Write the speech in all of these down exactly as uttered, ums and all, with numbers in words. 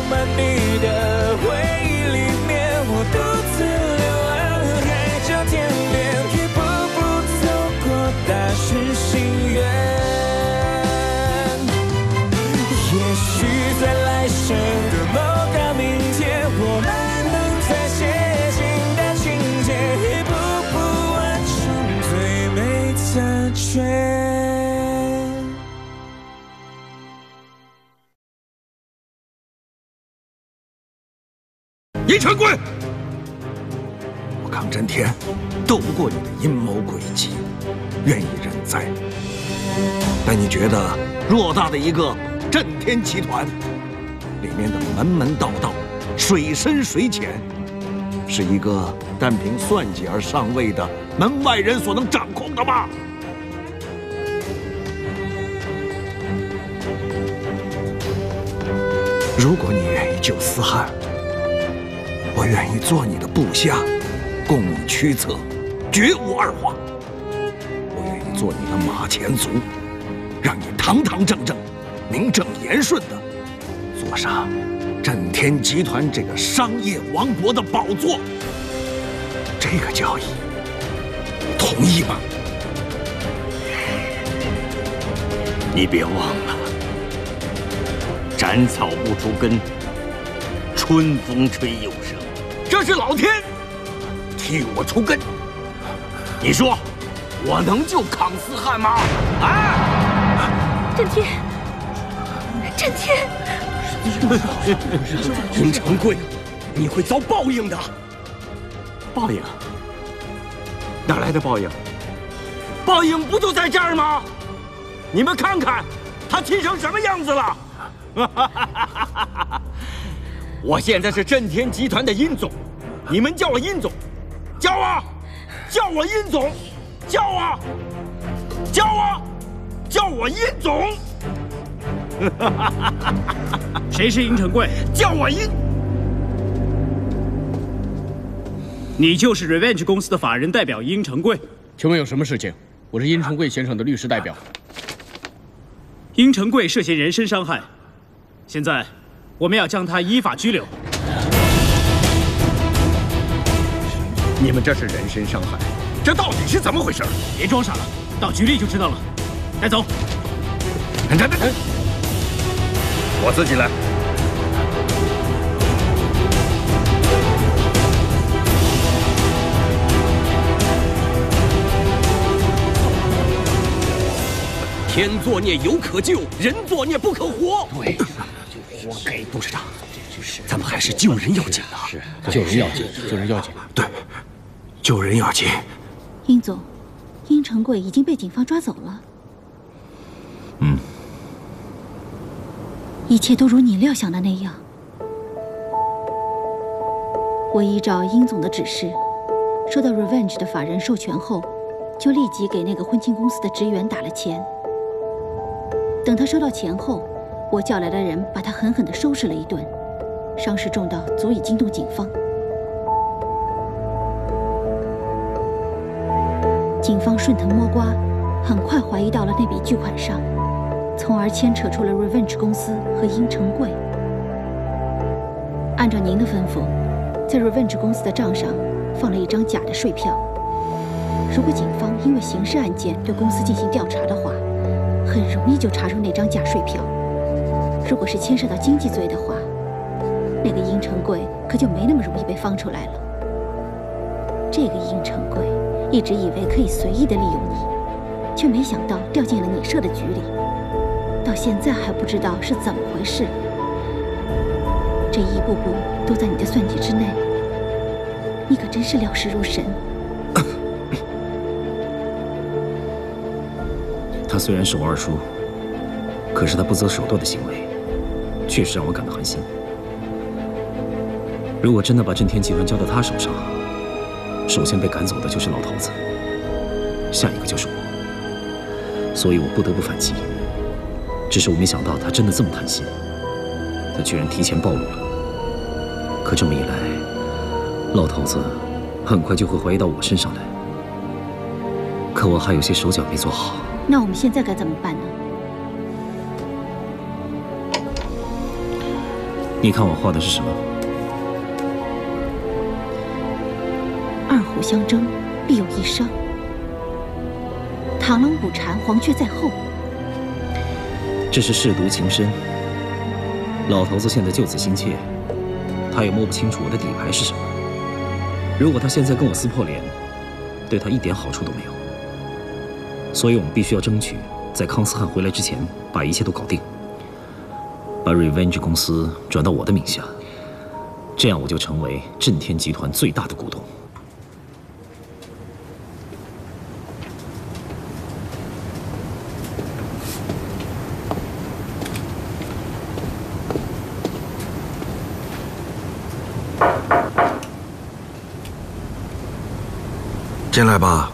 满你的回忆里面，我独自流浪，海角天边，一步步走过大事心愿。也许在来生的某个明天，我们能再写进的情节，一步步完成最美的决。 殷成贵，我康真天斗不过你的阴谋诡计，愿意认栽。但你觉得偌大的一个震天集团，里面的门门道道、水深水浅，是一个单凭算计而上位的门外人所能掌控的吗？如果你愿意救思翰，我愿意做你的部下，供你驱策，绝无二话。我愿意做你的马前卒，让你堂堂正正、名正言顺的坐上震天集团这个商业王国的宝座。这个交易，同意吗？ 你别忘了，斩草不除根，春风吹又生。这是老天替我除根。你说，我能救康思翰吗？啊！ 震天，震天， 殷成贵，你会遭报应的。报应？哪来的报应？报应不就在这儿吗？你们看看，他气成什么样子了！我现在是震天集团的殷总，你们叫我殷总，叫啊，叫我殷总，叫啊，叫啊，叫我殷总。 谁是殷成贵？ 叫我殷。 你就是 Revenge 公司的法人代表殷成贵。 请问有什么事情？我是殷成贵先生的律师代表。 殷成贵涉嫌人身伤害，现在我们要将他依法拘留。 你们这是人身伤害，这到底是怎么回事？ 别装傻了，到局里就知道了。带走。 等等等等，我自己来。天作孽犹可救，人作孽不可活。 对，活该。董事长，咱们还是救人要紧啊！ 是，救人要紧，救人要紧。 对，救人要紧。 殷总，殷成贵已经被警方抓走了。 嗯， 一切都如你料想的那样。我依照殷总的指示，收到 Revenge 的法人授权后，就立即给那个婚庆公司的职员打了钱。等他收到钱后，我叫来的人把他狠狠地收拾了一顿，伤势重到足以惊动警方。警方顺藤摸瓜，很快怀疑到了那笔巨款上，从而牵扯出了 Revenge 公司和殷成贵。按照您的吩咐，在 Revenge 公司的账上放了一张假的税票。如果警方因为刑事案件对公司进行调查的话，很容易就查出那张假税票。如果是牵涉到经济罪的话，那个殷成贵可就没那么容易被放出来了。这个殷成贵一直以为可以随意的利用你，却没想到掉进了你设的局里，到现在还不知道是怎么回事。这一步步都在你的算计之内，你可真是料事如神。 他虽然手二叔，可是他不择手段的行为，确实让我感到寒心。如果真的把震天集团交到他手上，首先被赶走的就是老头子，下一个就是我，所以我不得不反击。只是我没想到他真的这么贪心，他居然提前暴露了。可这么一来，老头子很快就会怀疑到我身上来。可我还有些手脚没做好。 那我们现在该怎么办呢？ 你看我画的是什么？ 二虎相争，必有一伤。螳螂捕蝉，黄雀在后。 这是舐犊情深。老头子现在救子心切，他也摸不清楚我的底牌是什么。如果他现在跟我撕破脸，对他一点好处都没有。所以我们必须要争取在康斯汉回来之前把一切都搞定，把 Revenge 公司转到我的名下，这样我就成为震天集团最大的股东。 进来吧。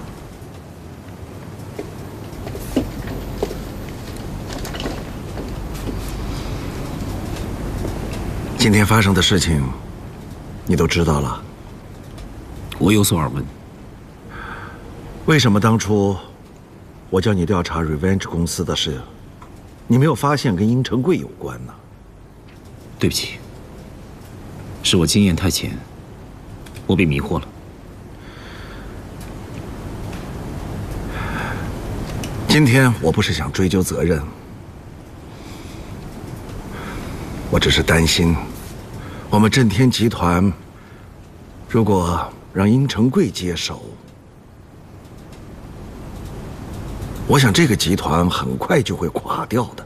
今天发生的事情，你都知道了。 我有所耳闻。 为什么当初我叫你调查 Revenge 公司的事，你没有发现跟殷成贵有关呢？ 对不起，是我经验太浅，我被迷惑了。 今天我不是想追究责任，我只是担心，我们震天集团如果让殷成贵接手，我想这个集团很快就会垮掉的。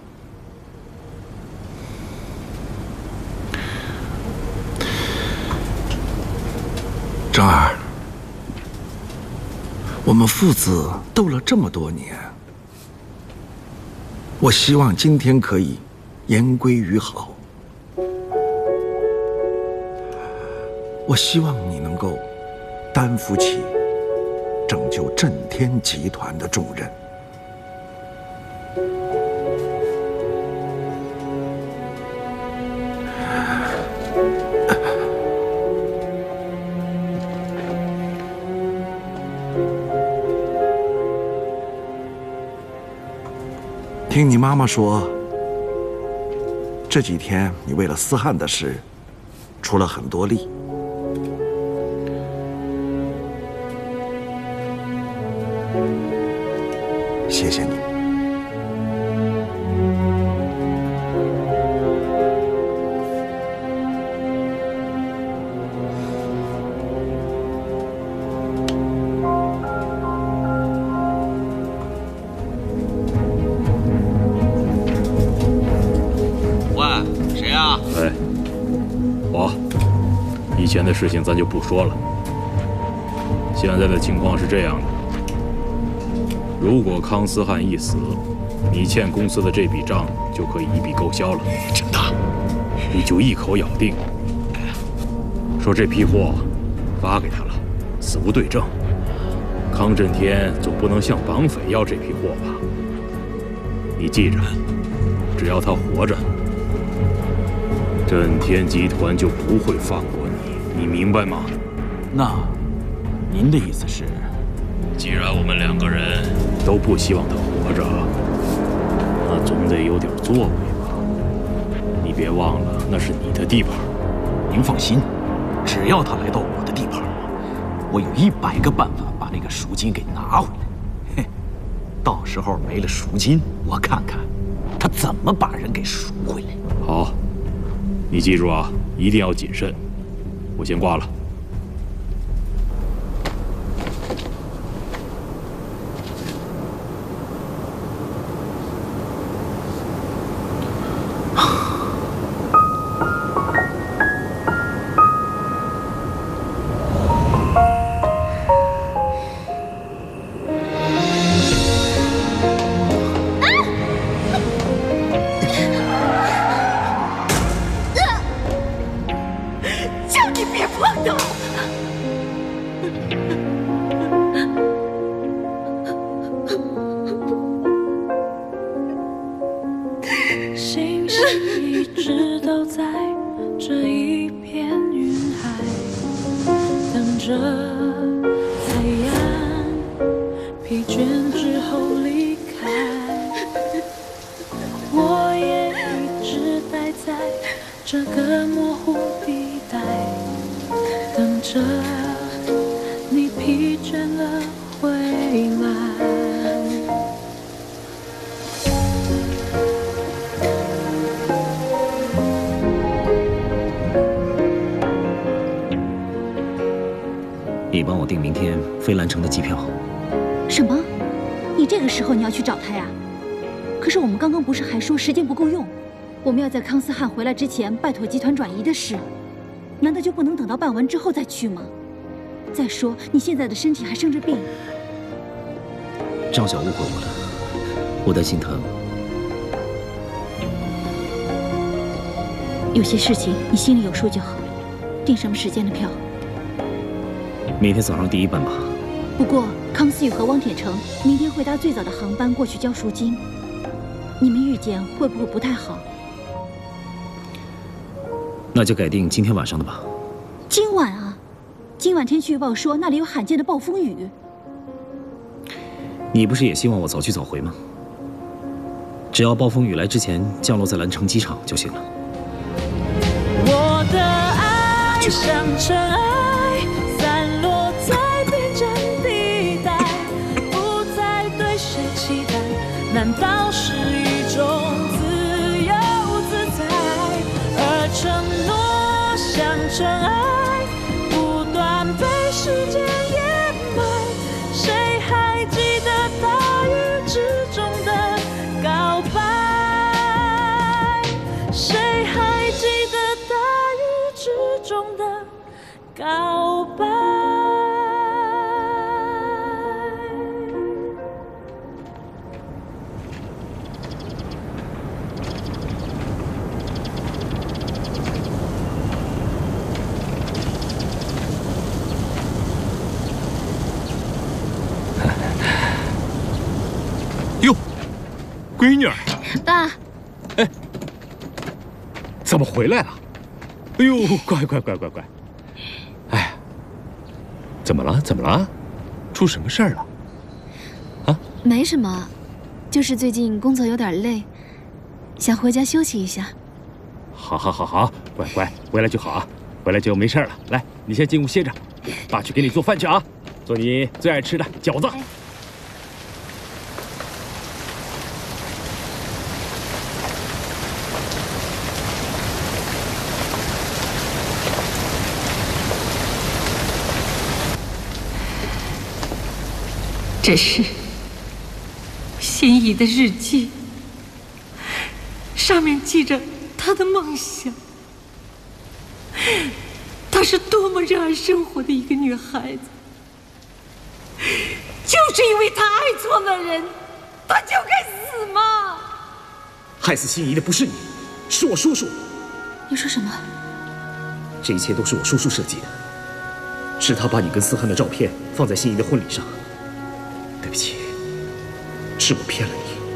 张儿，我们父子斗了这么多年，我希望今天可以言归于好。我希望你能够担负起拯救震天集团的重任。听你妈妈说，这几天你为了思翰的事出了很多力。谢谢你。 哎，我，以前的事情咱就不说了。现在的情况是这样的：如果康斯汉一死，你欠公司的这笔账就可以一笔勾销了。 真的？ 你就一口咬定，说这批货发给他了，死无对证。康震天总不能向绑匪要这批货吧？你记着，只要他活着，震天集团就不会放过你，你明白吗？ 那，您的意思是， 既然我们两个人都不希望他活着，那总得有点作为吧？你别忘了，那是你的地盘。 您放心，只要他来到我的地盘，我有一百个办法把那个赎金给拿回来。嘿，到时候没了赎金，我看看他怎么把人给赎回来。 好。你记住啊，一定要谨慎。我先挂了。 这个模糊地带，等着你疲倦了回来。 你帮我订明天飞兰城的机票。 什么？你这个时候你要去找他呀？可是我们刚刚不是还说时间不够用？我们要在康思汉回来之前拜托集团转移的事，难道就不能等到办完之后再去吗？再说你现在的身体还生着病。 赵晓误会我了，我的心疼。 有些事情你心里有数就好。订什么时间的票？ 明天早上第一班吧。 不过康思宇和汪铁城明天会搭最早的航班过去交赎金，你们遇见会不会不太好？ 那就改定今天晚上的吧。 今晚啊？今晚天气预报说那里有罕见的暴风雨。 你不是也希望我早去早回吗？只要暴风雨来之前降落在兰城机场就行了。 我的爱像尘埃，散落在边疆地带，不再对谁期待，难道是一种自由自在？而承诺像尘埃，不断被时间掩埋。谁还记得大雨之中的告白？谁还记得大雨之中的告白？ 哟，闺女儿， 爸， 哎，怎么回来了？哎呦，乖乖乖乖乖！哎，怎么了？怎么了？出什么事儿了？啊？ 没什么，就是最近工作有点累，想回家休息一下。 好，好，好，好，乖乖，回来就好啊，回来就没事了。来，你先进屋歇着，爸去给你做饭去啊，做你最爱吃的饺子。哎这是心怡的日记，上面记着她的梦想。她是多么热爱生活的一个女孩子，就是因为她爱错了人，她就该死吗？ 害死心怡的不是你，是我叔叔。 你说什么？ 这一切都是我叔叔设计的，是他把你跟思翰的照片放在心怡的婚礼上。对不起，是我骗了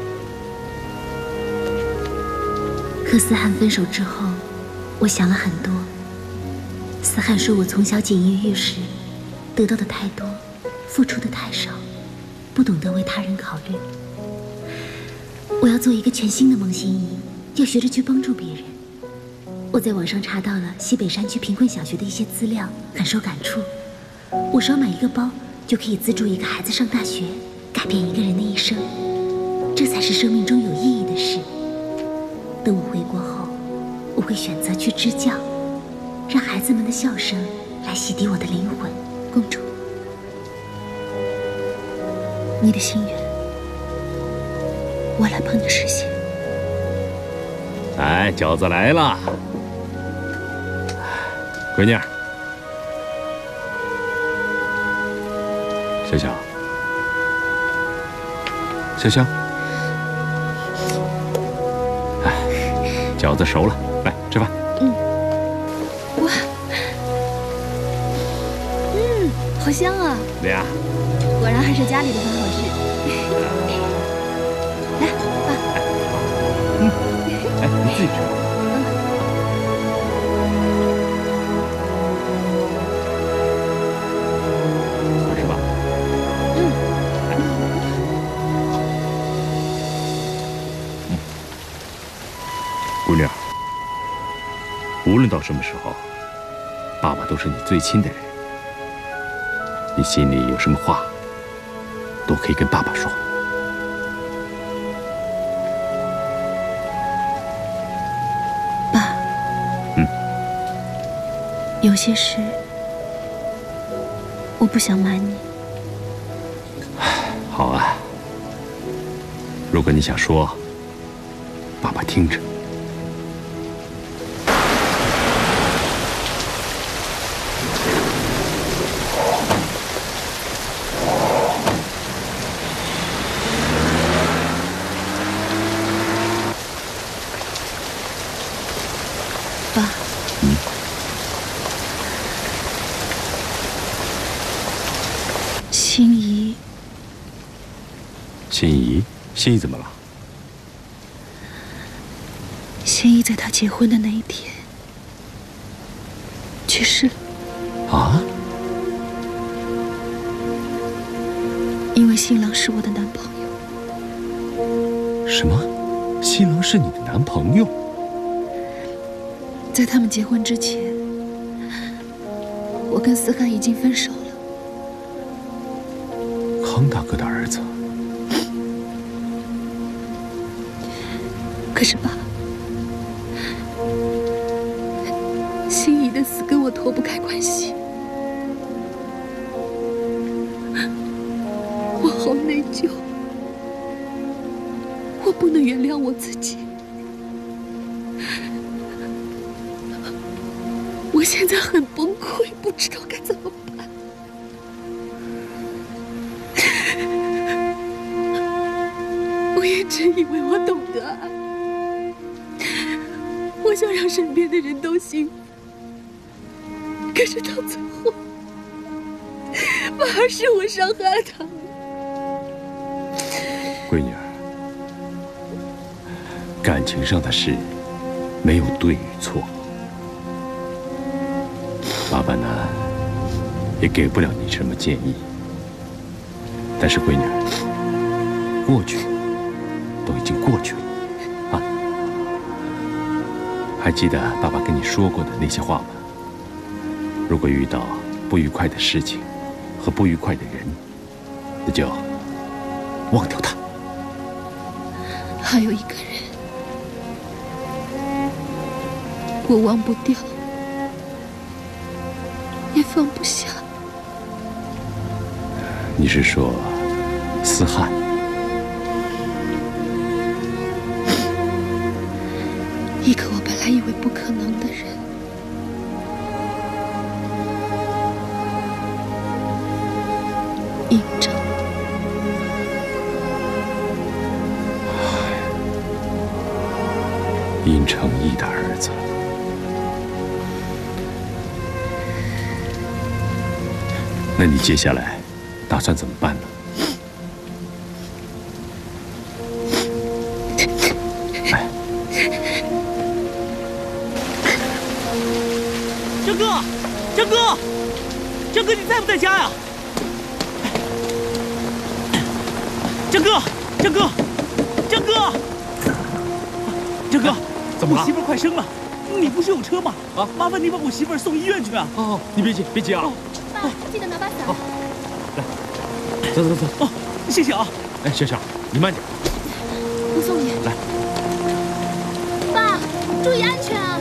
你。 和思翰分手之后，我想了很多。思翰说我从小锦衣玉食，得到的太多，付出的太少，不懂得为他人考虑。我要做一个全新的孟欣怡，要学着去帮助别人。我在网上查到了西北山区贫困小学的一些资料，很受感触。我少买一个包，就可以资助一个孩子上大学，改变一个人的一生，这才是生命中有意义的事。等我回国后，我会选择去支教，让孩子们的笑声来洗涤我的灵魂。公主，你的心愿，我来帮你实现。 哎，饺子来了，闺女儿，小小。香香，哎，饺子熟了，来吃饭。 嗯，哇，嗯，好香啊！ 怎么样？ 果然还是家里的饭好吃。来，爸。 嗯，哎，你自己吃。好吃吧？闺女儿， 无论到什么时候，爸爸都是你最亲的人。你心里有什么话，都可以跟爸爸说。 爸， 嗯， 有些事我不想瞒你。 好啊，如果你想说，爸爸听着。 爸， 嗯， 心怡， 心怡，心怡怎么了？ 心怡在她结婚的那一天去世了。 啊？ 因为新郎是我的男朋友。 什么？新郎是你的男朋友？ 在他们结婚之前，我跟思翰已经分手了。 康大哥的儿子。 可是爸，心怡的死跟我脱不开关系，我好内疚，我不能原谅我自己。我现在很崩溃，不知道该怎么办。我也真以为我懂得爱，我想让身边的人都幸福，可是到最后，反而是我伤害他们。 闺女儿，感情上的事没有对与错。爸爸呢，也给不了你什么建议。但是闺女儿，过去都已经过去了，啊！还记得爸爸跟你说过的那些话吗？如果遇到不愉快的事情和不愉快的人，那就忘掉他。 还有一个人，我忘不掉，也放不下。 你是说思翰？ 一个我本来以为不可能的人，应成。 殷承义的儿子。那你接下来打算怎么办呢？哎， 郑哥，郑哥，郑哥，你在不在家呀？郑哥，郑哥，郑哥，郑哥， 怎么了？ 我媳妇儿快生了，你不是有车吗？啊，麻烦你把我媳妇儿送医院去啊！ 哦，你别急，别急啊！ 爸，记得拿把伞。 好，来，走走走。 哦，谢谢啊！ 哎，先生，你慢点。 我送你。 来。 爸，注意安全啊！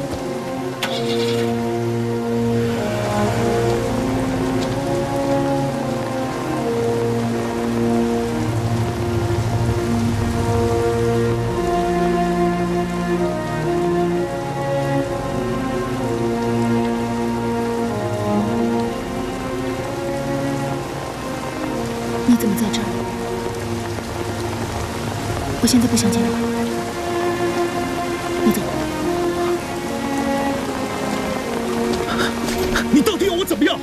你怎么在这儿？我现在不想见你。你走。 你到底要我怎么样？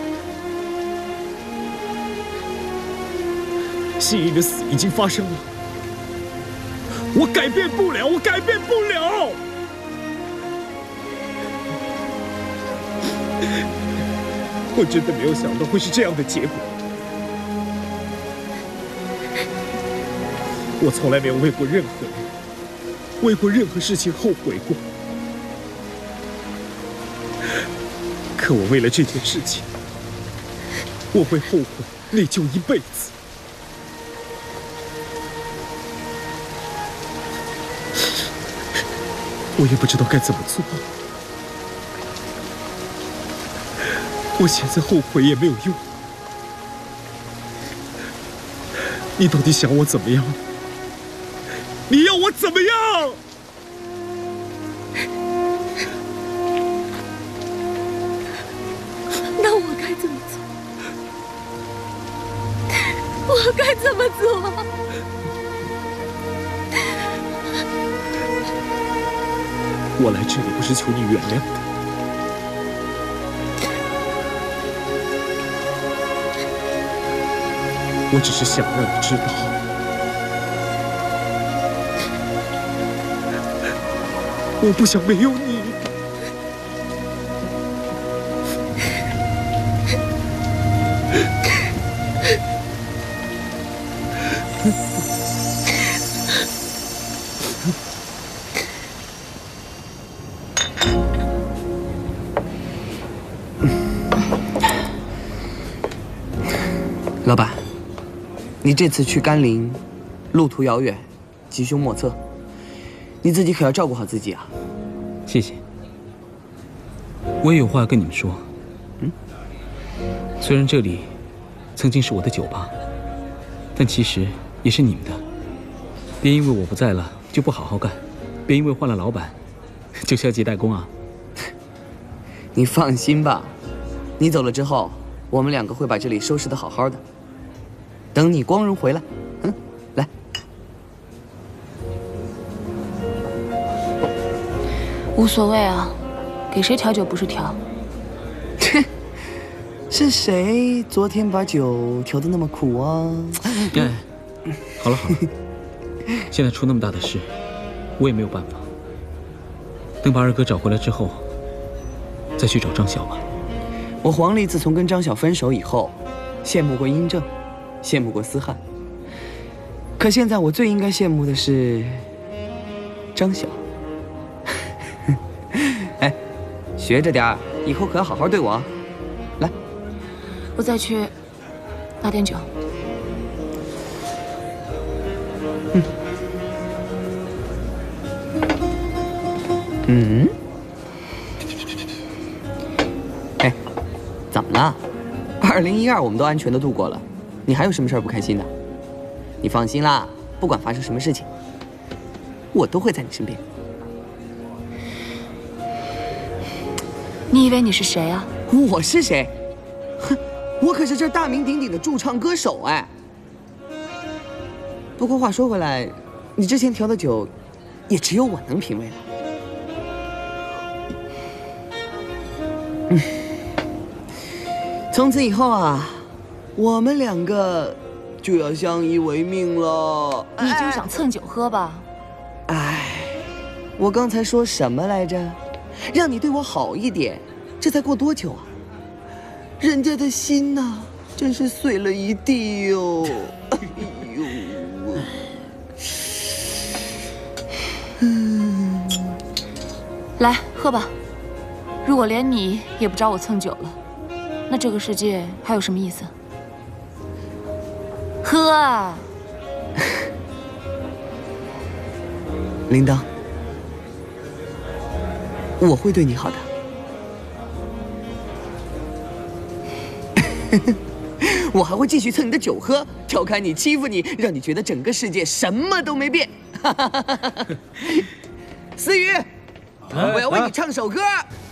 心怡的死已经发生了，我改变不了，我改变不了。我真的没有想到会是这样的结果。我从来没有为过任何人，为过任何事情后悔过。 可我为了这件事情，我会后悔内疚一辈子。我也不知道该怎么做。我现在后悔也没有用。你到底想我怎么样？你要我怎么样？ 那我该怎么做？我该怎么做？ 我来这里不是求你原谅的，我只是想让你知道，我不想没有你。 老板，你这次去甘霖，路途遥远，吉凶莫测，你自己可要照顾好自己啊。 谢谢。我也有话要跟你们说。 嗯。 虽然这里曾经是我的酒吧，但其实也是你们的。别因为我不在了就不好好干，别因为换了老板就消极怠工啊。 你放心吧，你走了之后，我们两个会把这里收拾得好好的。等你光荣回来，嗯，来。 无所谓啊，给谁调酒不是调？ 是谁昨天把酒调得那么苦啊？ 哎，好了好了，现在出那么大的事，我也没有办法。等把二哥找回来之后，再去找张晓吧。 我黄丽自从跟张晓分手以后，羡慕过殷正，羡慕过思翰，可现在我最应该羡慕的是张晓。哎，学着点儿，以后可要好好对我啊。来， 我再去拿点酒。 嗯。嗯。哎，怎么了？二零一二我们都安全的度过了，你还有什么事儿不开心的？你放心啦，不管发生什么事情，我都会在你身边。 你以为你是谁啊？ 我是谁？哼，我可是这儿大名鼎鼎的驻唱歌手哎。不过话说回来，你之前调的酒，也只有我能品味了。嗯，从此以后啊，我们两个就要相依为命了。 你就是想蹭酒喝吧？ 哎，我刚才说什么来着？让你对我好一点，这才过多久啊？人家的心呐、啊，真是碎了一地哟！哎呦， 嗯，来喝吧。如果连你也不找我蹭酒了，那这个世界还有什么意思？喝啊！ 铃铛，我会对你好的。我还会继续蹭你的酒喝，调侃你，欺负你，让你觉得整个世界什么都没变。思雨，我要为你唱首歌。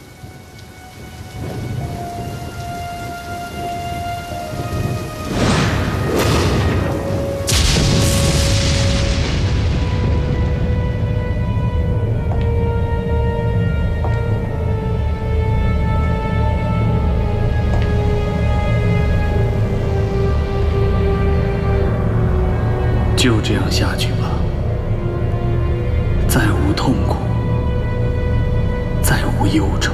就这样下去吧，再无痛苦，再无忧愁。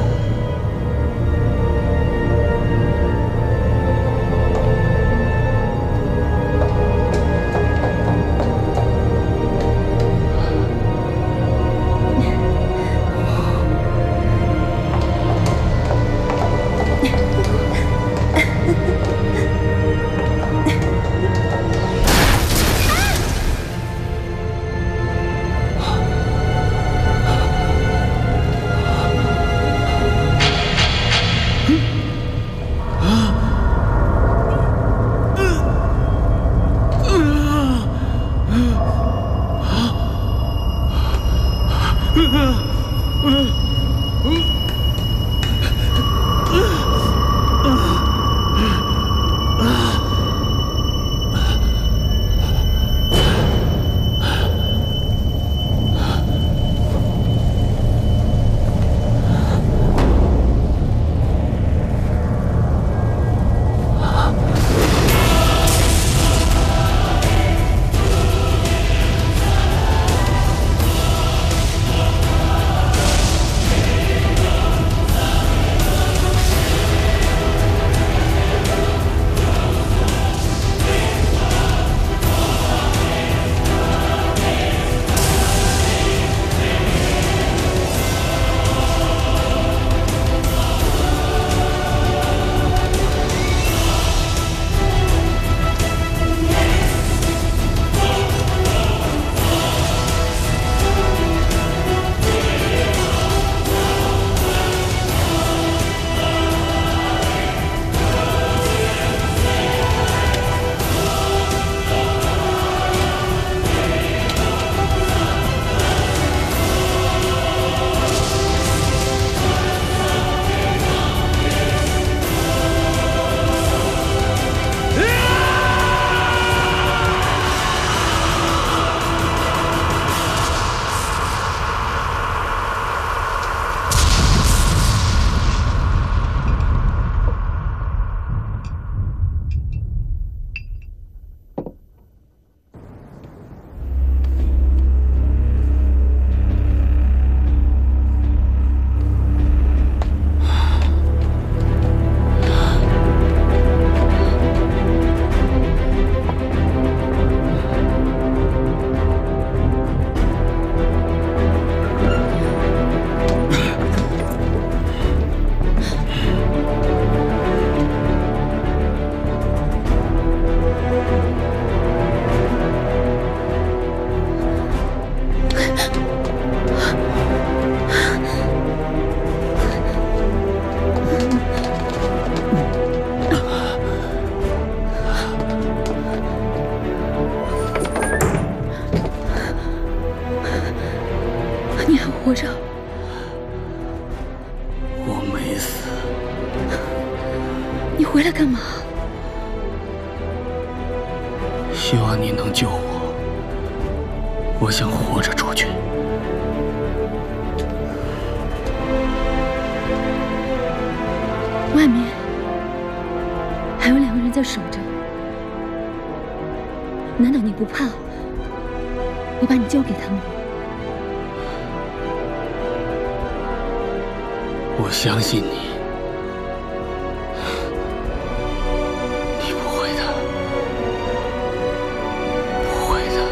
死。你回来干嘛？ 希望你能救我。我想活着出去。 外面还有两个人在守着，难道你不怕我把你交给他们？ 我相信你，你不会的，不会的。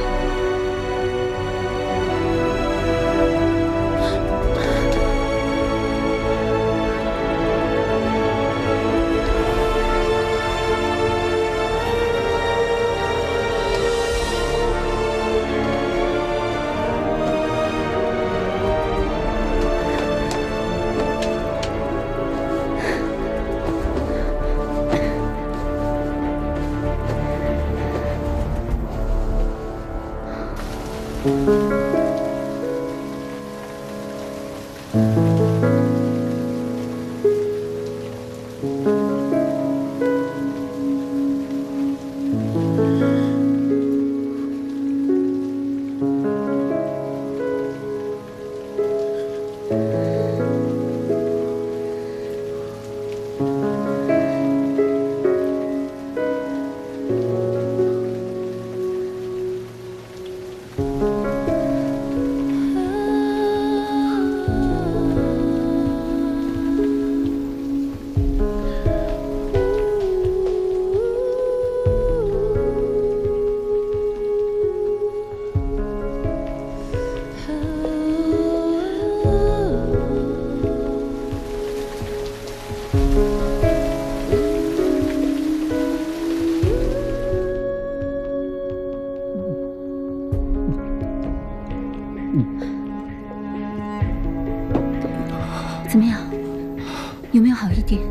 怎么样？有没有好一点？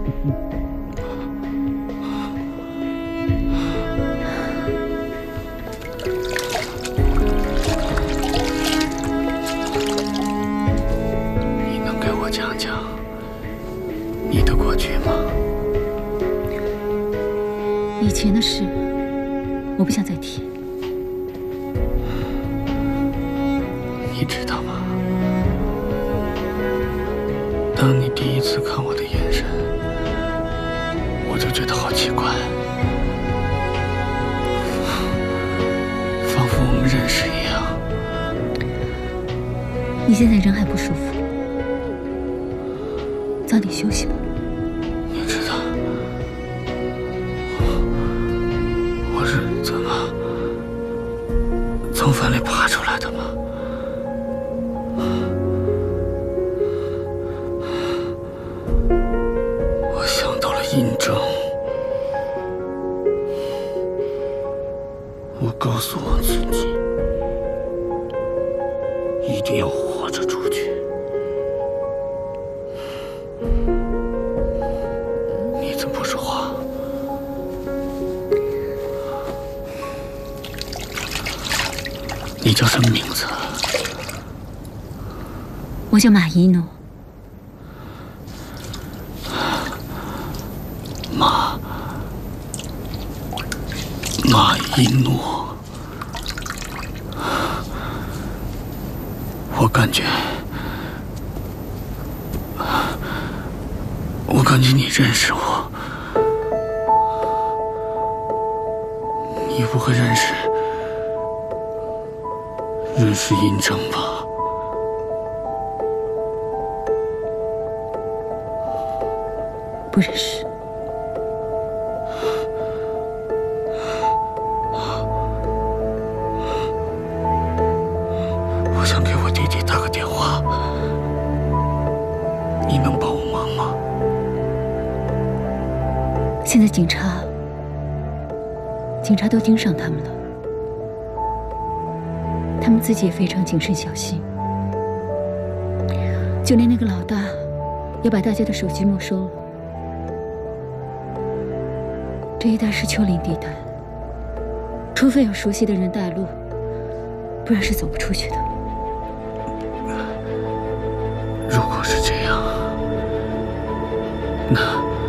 你能给我讲讲你的过去吗？ 以前的事，我不想再提。 你知道吗？当你第一次看我的眼神，我就觉得好奇怪，仿佛我们认识一样。 你现在人还不舒服，早点休息吧。 你知道我是怎么从坟里爬出来的吗？印证，我告诉我自己，一定要活着出去。你怎么不说话？你叫什么名字？ 我叫马一诺。 马马一诺，我感觉，我感觉你认识我，你不会认识认识殷正吧？ 不认识。 我想给我弟弟打个电话，你能帮我忙吗？ 现在警察，警察都盯上他们了，他们自己也非常谨慎小心，就连那个老大，要把大家的手机没收了。这一带是丘陵地带，除非有熟悉的人带路，不然是走不出去的。 如果是这样， 那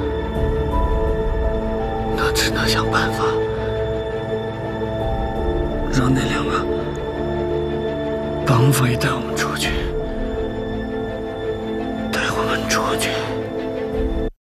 那只能想办法让那两个绑匪带我们出去，带我们出去。